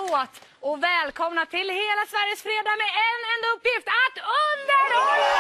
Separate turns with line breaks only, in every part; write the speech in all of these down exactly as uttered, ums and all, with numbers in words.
låt. Och välkomna till hela Sveriges fredag med en enda uppgift, att underhålla!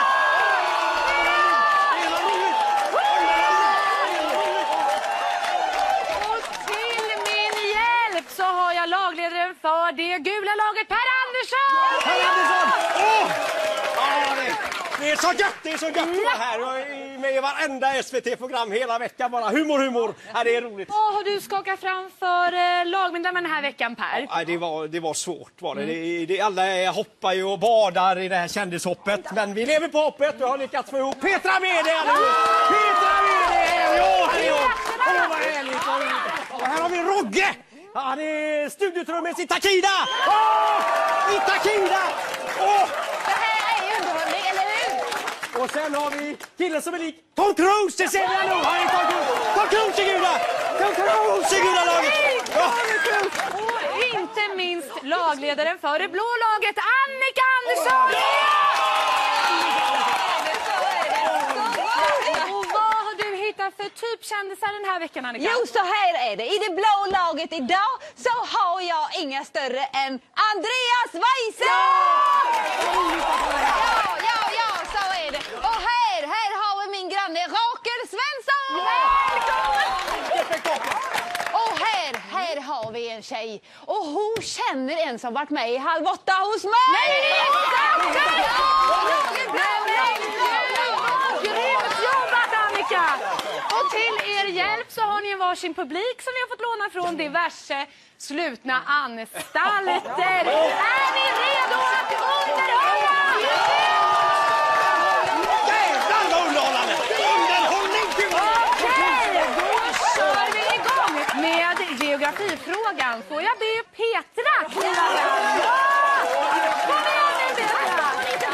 Och till min hjälp så har jag lagledaren för det gula laget, Per Andersson!
Per Andersson! Åh! Ja, det, det är så gött, det är så gött att vara här. Jag är med i varenda S V T-program hela veckan, bara humor, humor. Ja, det är roligt.
Vad har du skakat fram för eh, lagmedlemmar den här veckan, Per?
Ja, det, var, det var svårt, var det. Mm. det, det alla hoppar ju och badar i det här kändishoppet. Men vi lever på hoppet. Vi har lyckats få ihop Petra med det. Petra med det! Ja, här är hon! Åh, vad härligt, vad härligt. Och här har vi Rogge! Ja, det är studiotrummet i Takida! Åh! I Takida! Åh!
Det här är underhållning, eller hur?
Och sen har vi killen som är lik Tom Cruise, det ser vi nu! Han är Tom Cruise! Tom Cruise är guda! Tom Cruise är guda laget! Ja.
Och inte minst lagledaren för det blå laget, Annika Andersson! Och vad har du hittat för typkändisar den här veckan, Annika?
Jo, så här är det. I det blå laget idag så har jag inga större än Andreas Weise! Ja! Ja, ja, ja, så är det. Och här, här har vi min granne Rakel Svensson!
Välkommen!
Och här, här har vi en tjej. Och hon känner en som varit med i Halv åtta hos mig!
Nej, det är sant! Grymt jobbat, Annika! Och till er hjälp så har ni en varsin publik som vi har fått låna från diverse slutna anstalter. Är ni redo att underhålla?
Jävlar vad underhållande! Underhållning!
Okej, då kör vi igång med geografifrågan. Får jag be Petra kliva fram? Ja! Kom igen nu, Petra!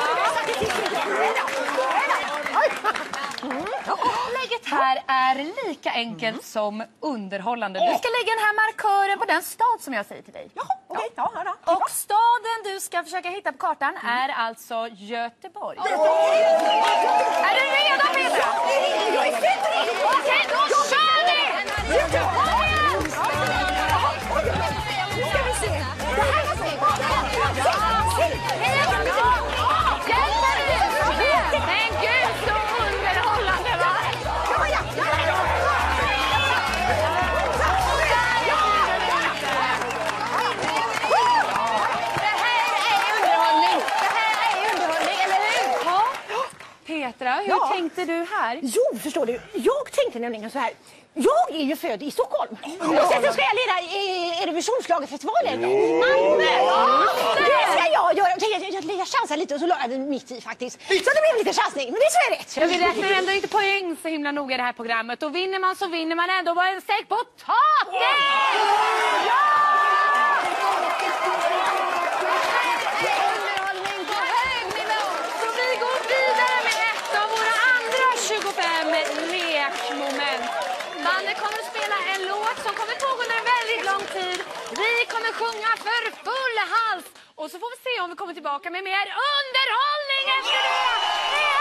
Läget här är lika enkelt som underhållande. Du ska lägga den här markören på den stad som jag säger till dig.
Jaha, okej. Okay. Ja, ja, ja.
Och staden du ska försöka hitta på kartan är alltså Göteborg. Är du redo, Petra?
Jag är helt redo.
Okej, då kör vi!
Ska vi se. Det här är
men gud, så underhållande, va? Petra, hur
Ja.
tänkte du här?
Jo, förstår du. Jag tänkte nämligen så här. Jag är ju född i Stockholm. Och sen ska jag leda Eurovisionsschlagerfestivalen i Malmö. Det ska jag göra. Jag tänkte att jag, jag chansar lite och så la jag den mitt i faktiskt. Så det blev lite chansning, men det är så är rätt.
Jag vill räkna ändå inte poäng så himla noga i det här programmet. Och vinner man så vinner man ändå bara en säck potatis! Ja! Så vi går vidare med ett av våra andra tjugofem lekmoment. Bandet kommer att spela en låt som kommer pågå under en väldigt lång tid. Vi kommer sjunga för full hals. Och så får vi se om vi kommer tillbaka med mer underhållning efter det.